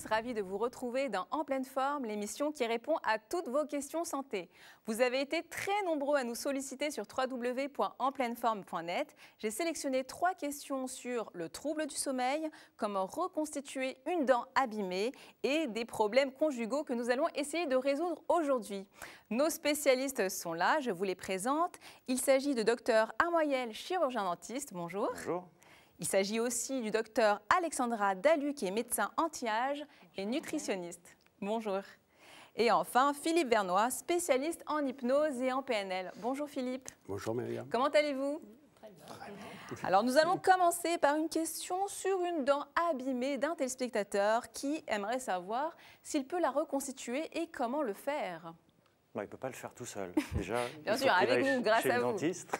ravie de vous retrouver dans En pleine forme, l'émission qui répond à toutes vos questions santé. Vous avez été très nombreux à nous solliciter sur www.enpleineforme.net. J'ai sélectionné 3 questions sur le trouble du sommeil, comment reconstituer une dent abîmée et des problèmes conjugaux que nous allons essayer de résoudre aujourd'hui. Nos spécialistes sont là, je vous les présente. Il s'agit de Dr Armoyel, chirurgien dentiste. Bonjour. Bonjour. Il s'agit aussi du docteur Alexandra Dalu, qui est médecin anti-âge et nutritionniste. Bonjour. Et enfin, Philippe Vernois, spécialiste en hypnose et en PNL. Bonjour Philippe. Bonjour Myriam. Comment allez-vous? Très bien. Alors nous allons commencer par une question sur une dent abîmée d'un téléspectateur qui aimerait savoir s'il peut la reconstituer et comment le faire. Non, il ne peut pas le faire tout seul. Déjà, bien sûr, avec vous, grâce à vous. Dentiste.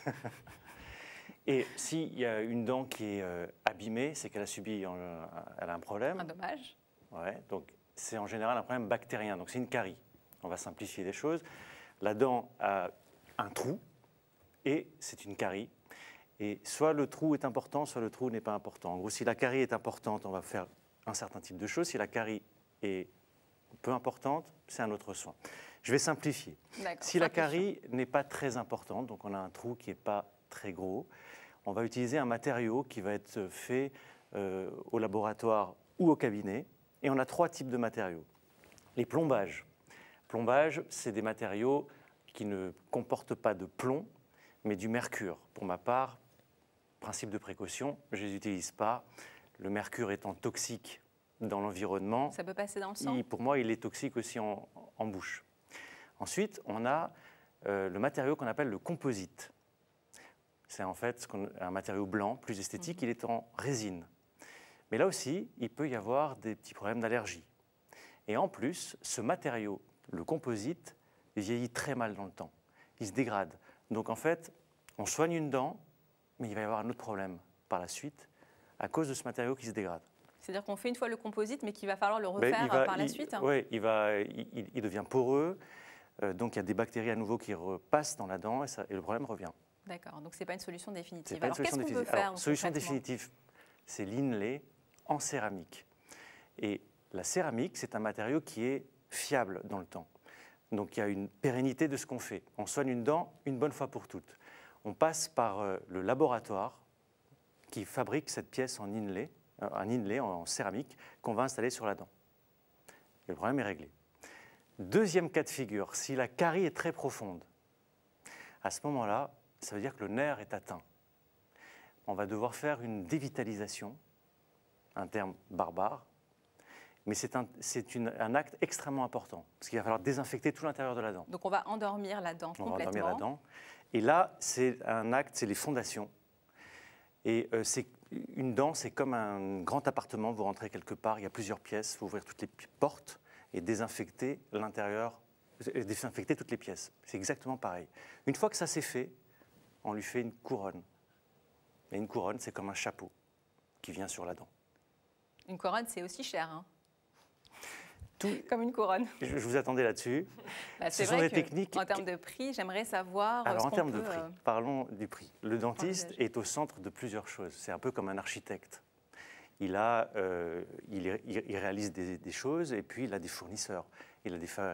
Et s'il y a une dent qui est abîmée, c'est qu'elle a subi elle a un problème. Un dommage. Ouais, donc c'est en général un problème bactérien, donc c'est une carie. On va simplifier les choses. La dent a un trou et c'est une carie. Et soit le trou est important, soit le trou n'est pas important. En gros, si la carie est importante, on va faire un certain type de choses. Si la carie est peu importante, c'est un autre soin. Je vais simplifier. Si la carie n'est pas très importante, donc on a un trou qui n'est pas très gros, on va utiliser un matériau qui va être fait au laboratoire ou au cabinet. Et on a 3 types de matériaux. Les plombages. Plombages, c'est des matériaux qui ne comportent pas de plomb, mais du mercure. Pour ma part, principe de précaution, je ne les utilise pas. Le mercure étant toxique dans l'environnement. Ça peut passer dans le sang? Pour moi, il est toxique aussi en bouche. Ensuite, on a le matériau qu'on appelle le composite. C'est en fait un matériau blanc, plus esthétique, il est en résine. Mais là aussi, il peut y avoir des petits problèmes d'allergie. Et en plus, ce matériau, le composite, vieillit très mal dans le temps. Il se dégrade. Donc en fait, on soigne une dent, mais il va y avoir un autre problème par la suite, à cause de ce matériau qui se dégrade. C'est-à-dire qu'on fait une fois le composite, mais qu'il va falloir le refaire par la suite? Oui, il devient poreux, donc il y a des bactéries à nouveau qui repassent dans la dent et le problème revient. D'accord, donc ce n'est pas une solution définitive. Alors qu'est-ce qu'on peut faire? Solution définitive, c'est l'inlay en céramique. Et la céramique, c'est un matériau qui est fiable dans le temps. Donc il y a une pérennité de ce qu'on fait. On soigne une dent une bonne fois pour toutes. On passe par le laboratoire qui fabrique cette pièce en inlay, en céramique, qu'on va installer sur la dent. Et le problème est réglé. Deuxième cas de figure, si la carie est très profonde, à ce moment-là, ça veut dire que le nerf est atteint. On va devoir faire une dévitalisation, un terme barbare, mais c'est un acte extrêmement important, parce qu'il va falloir désinfecter tout l'intérieur de la dent. Donc on va endormir la dent complètement. On va endormir la dent. Et là, c'est un acte, c'est les fondations. Et une dent, c'est comme un grand appartement, vous rentrez quelque part, il y a plusieurs pièces, il faut ouvrir toutes les portes et désinfecter l'intérieur, désinfecter toutes les pièces. C'est exactement pareil. Une fois que ça c'est fait, on lui fait une couronne. Et une couronne, c'est comme un chapeau qui vient sur la dent. Une couronne, c'est aussi cher, hein? Comme une couronne. Je vous attendais là-dessus. Ce sont des techniques. En termes de prix, j'aimerais savoir. Alors, en termes de prix, parlons du prix. Le dentiste est au centre de plusieurs choses. C'est un peu comme un architecte. Il réalise des choses et puis il a des fournisseurs. Il a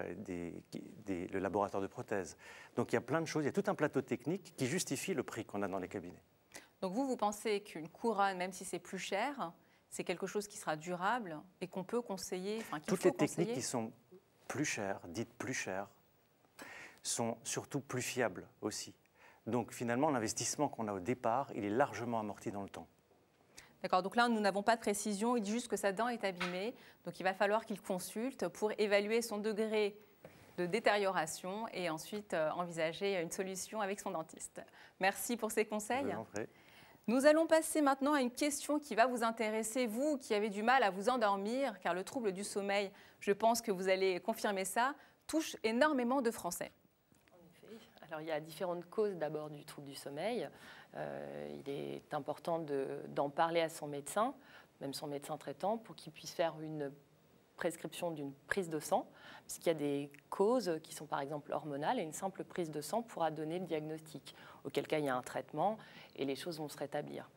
le laboratoire de prothèses. Donc il y a plein de choses. Il y a tout un plateau technique qui justifie le prix qu'on a dans les cabinets. Donc vous pensez qu'une couronne, même si c'est plus cher, c'est quelque chose qui sera durable et qu'on peut conseiller, Toutes les techniques qui sont plus chères, dites plus chères, sont surtout plus fiables aussi. Donc finalement, l'investissement qu'on a au départ, il est largement amorti dans le temps. D'accord, donc là, nous n'avons pas de précision. Il dit juste que sa dent est abîmée. Donc il va falloir qu'il consulte pour évaluer son degré de détérioration et ensuite envisager une solution avec son dentiste. Merci pour ces conseils. Je vous en prie. Nous allons passer maintenant à une question qui va vous intéresser, vous qui avez du mal à vous endormir, car le trouble du sommeil, je pense que vous allez confirmer ça, touche énormément de Français. En effet. Alors, il y a différentes causes d'abord du trouble du sommeil. Il est important d'en parler à son médecin, même son médecin traitant, pour qu'il puisse faire une prescription d'une prise de sang, puisqu'il y a des causes qui sont par exemple hormonales et une simple prise de sang pourra donner le diagnostic, auquel cas il y a un traitement et les choses vont se rétablir.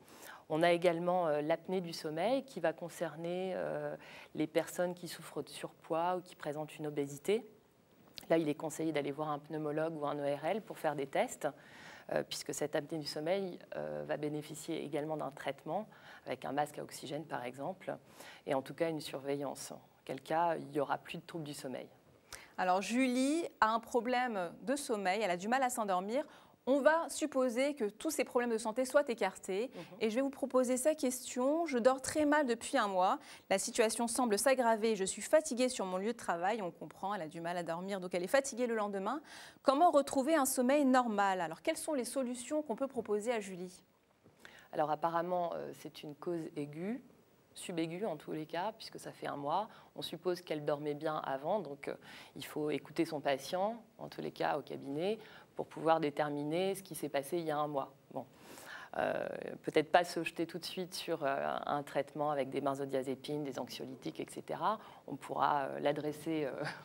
On a également l'apnée du sommeil qui va concerner les personnes qui souffrent de surpoids ou qui présentent une obésité. Là, il est conseillé d'aller voir un pneumologue ou un ORL pour faire des tests, puisque cette apnée du sommeil va bénéficier également d'un traitement, avec un masque à oxygène par exemple, et en tout cas une surveillance. En quel cas, il n'y aura plus de troubles du sommeil. Alors Julie a un problème de sommeil, elle a du mal à s'endormir. On va supposer que tous ces problèmes de santé soient écartés. Et je vais vous proposer sa question. Je dors très mal depuis un mois. La situation semble s'aggraver. Je suis fatiguée sur mon lieu de travail. On comprend, elle a du mal à dormir, donc elle est fatiguée le lendemain. Comment retrouver un sommeil normal? Alors, quelles sont les solutions qu'on peut proposer à Julie? Alors apparemment, c'est une cause aiguë, subaiguë en tous les cas, puisque ça fait un mois. On suppose qu'elle dormait bien avant, donc il faut écouter son patient, en tous les cas au cabinet, pour pouvoir déterminer ce qui s'est passé il y a un mois. Bon. Peut-être pas se jeter tout de suite sur un traitement avec des benzodiazépines, des anxiolytiques, etc. On pourra l'adresser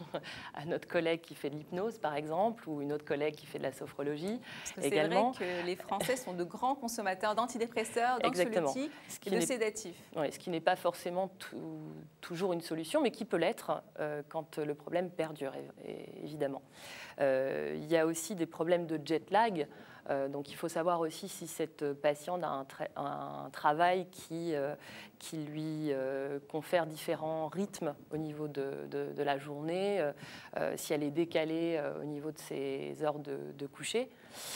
à notre collègue qui fait de l'hypnose, par exemple, ou une autre collègue qui fait de la sophrologie. Parce que c'est vrai que les Français sont de grands consommateurs d'antidépresseurs, d'anxiolytiques et de sédatifs. Oui, ce qui n'est pas forcément toujours une solution, mais qui peut l'être quand le problème perdure, évidemment. Il y a aussi des problèmes de jet lag. Donc il faut savoir aussi si cette patiente a un travail qui lui confère différents rythmes au niveau de la journée, si elle est décalée au niveau de ses heures de coucher.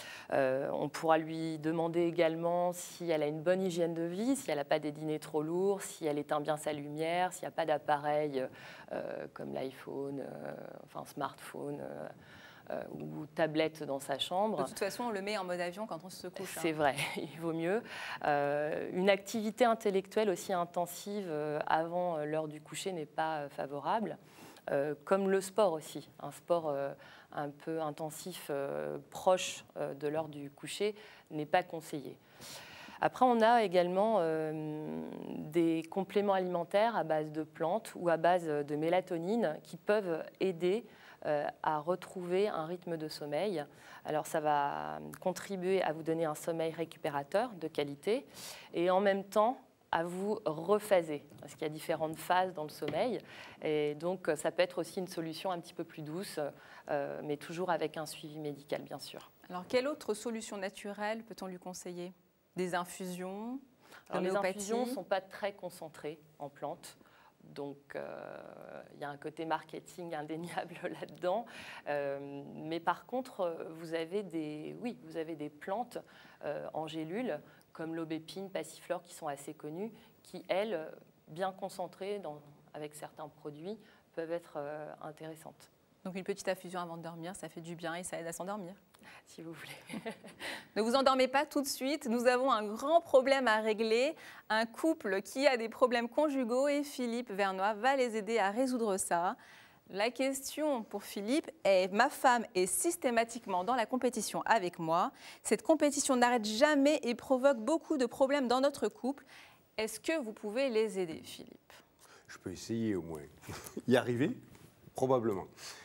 On pourra lui demander également si elle a une bonne hygiène de vie, si elle n'a pas des dîners trop lourds, si elle éteint bien sa lumière, s'il n'y a pas d'appareil comme l'iPhone, enfin smartphone, ou tablette dans sa chambre. De toute façon, on le met en mode avion quand on se couche. C'est vrai, il vaut mieux. Une activité intellectuelle aussi intensive avant l'heure du coucher n'est pas favorable, comme le sport aussi. Un sport un peu intensif proche de l'heure du coucher n'est pas conseillé. Après, on a également des compléments alimentaires à base de plantes ou à base de mélatonine qui peuvent aider à retrouver un rythme de sommeil. Alors ça va contribuer à vous donner un sommeil récupérateur de qualité et en même temps à vous rephaser, parce qu'il y a différentes phases dans le sommeil et donc ça peut être aussi une solution un petit peu plus douce, mais toujours avec un suivi médical bien sûr. Alors quelle autre solution naturelle peut-on lui conseiller? Des infusions? Alors, les infusions ne sont pas très concentrées en plantes. Donc, il y a un côté marketing indéniable là-dedans. Mais par contre, vous avez des plantes en gélules, comme l'aubépine, passiflore, qui sont assez connues, qui, elles, bien concentrées avec certains produits, peuvent être intéressantes. Donc, une petite infusion avant de dormir, ça fait du bien et ça aide à s'endormir. Si vous voulez. Ne vous endormez pas tout de suite. Nous avons un grand problème à régler. Un couple qui a des problèmes conjugaux et Philippe Vernoy va les aider à résoudre ça. La question pour Philippe est: ma femme est systématiquement dans la compétition avec moi. Cette compétition n'arrête jamais et provoque beaucoup de problèmes dans notre couple. Est-ce que vous pouvez les aider, Philippe? Je peux essayer au moins. Y arriver? Probablement.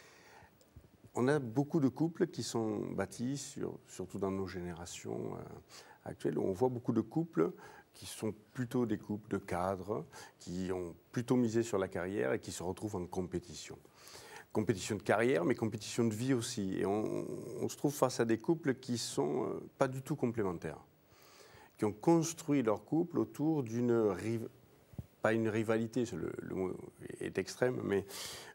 On a beaucoup de couples qui sont bâtis, surtout dans nos générations actuelles, où on voit beaucoup de couples qui sont plutôt des couples de cadres, qui ont plutôt misé sur la carrière et qui se retrouvent en compétition. Compétition de carrière, mais compétition de vie aussi. Et on se trouve face à des couples qui ne sont pas du tout complémentaires, qui ont construit leur couple autour d'une pas une rivalité, le mot est extrême, mais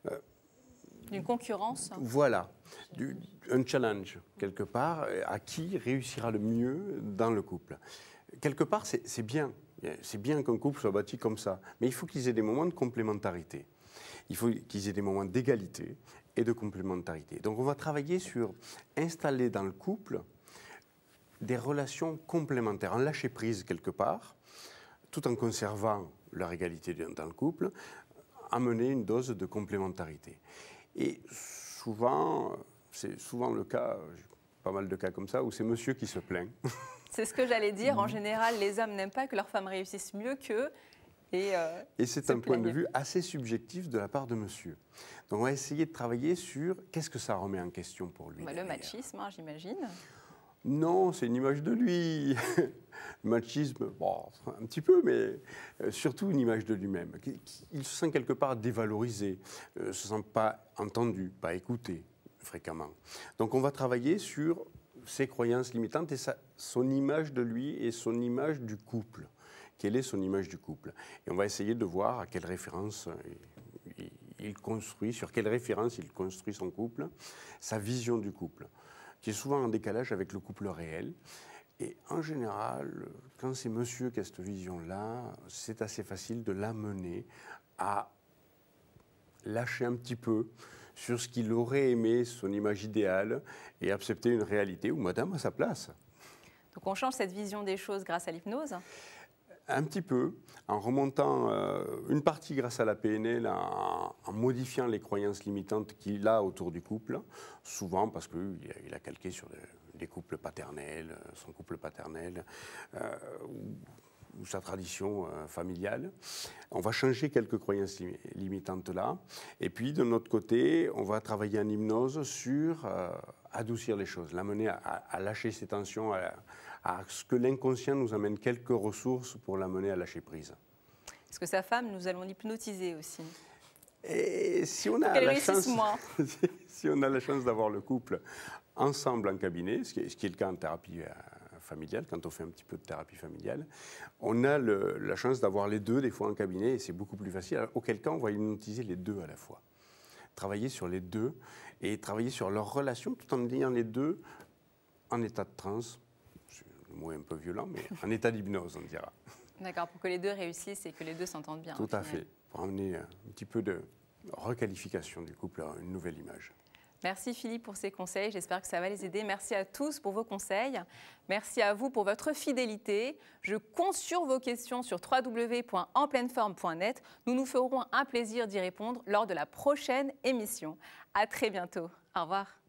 d'une concurrence. Voilà, un challenge quelque part, à qui réussira le mieux dans le couple. Quelque part, c'est bien qu'un couple soit bâti comme ça, mais il faut qu'ils aient des moments de complémentarité. Il faut qu'ils aient des moments d'égalité et de complémentarité. Donc on va travailler sur installer dans le couple des relations complémentaires, en lâcher prise quelque part, tout en conservant leur égalité dans le couple, amener une dose de complémentarité. Et souvent, c'est souvent le cas, pas mal de cas comme ça, où c'est monsieur qui se plaint. C'est ce que j'allais dire. En général, les hommes n'aiment pas que leurs femmes réussissent mieux qu'eux. Et c'est un point de vue assez subjectif de la part de monsieur. Donc on va essayer de travailler sur qu'est-ce que ça remet en question pour lui. Le machisme, j'imagine. Non, c'est une image de lui. Le machisme, bon, un petit peu, mais surtout une image de lui-même. Il se sent quelque part dévalorisé, ne se sent pas entendu, pas écouté fréquemment. Donc on va travailler sur ses croyances limitantes et son image de lui et son image du couple. Quelle est son image du couple? Et on va essayer de voir à quelle référence il construit, sur quelle référence il construit son couple, sa vision du couple, qui est souvent en décalage avec le couple réel. Et en général, quand c'est monsieur qui a cette vision-là, c'est assez facile de l'amener à lâcher un petit peu sur ce qu'il aurait aimé, son image idéale, et accepter une réalité où madame a sa place. Donc on change cette vision des choses grâce à l'hypnose? Un petit peu, en remontant une partie grâce à la PNL, en modifiant les croyances limitantes qu'il a autour du couple, souvent parce qu'il a calqué sur des couples paternels, son couple paternel, ou sa tradition familiale. On va changer quelques croyances limitantes là, et puis de notre côté, on va travailler en hypnose sur adoucir les choses, l'amener à lâcher ses tensions, à ce que l'inconscient nous amène quelques ressources pour l'amener à lâcher prise. Parce que sa femme, nous allons l'hypnotiser aussi. Et si on a la chance, moins. si on a la chance d'avoir le couple ensemble en cabinet, ce qui est le cas en thérapie familiale, quand on fait un petit peu de thérapie familiale, on a la chance d'avoir les deux des fois en cabinet et c'est beaucoup plus facile. Alors, auquel cas, on va hypnotiser les deux à la fois. Travailler sur les deux et travailler sur leur relation tout en ayant les deux en état de transe. Le mot est un peu violent, mais en état d'hypnose, on dira. D'accord, pour que les deux réussissent et que les deux s'entendent bien. Tout à fait, pour amener un petit peu de requalification du couple à une nouvelle image. Merci Philippe pour ces conseils, j'espère que ça va les aider. Merci à tous pour vos conseils. Merci à vous pour votre fidélité. Je compte sur vos questions sur www.enpleineforme.net. Nous nous ferons un plaisir d'y répondre lors de la prochaine émission. À très bientôt. Au revoir.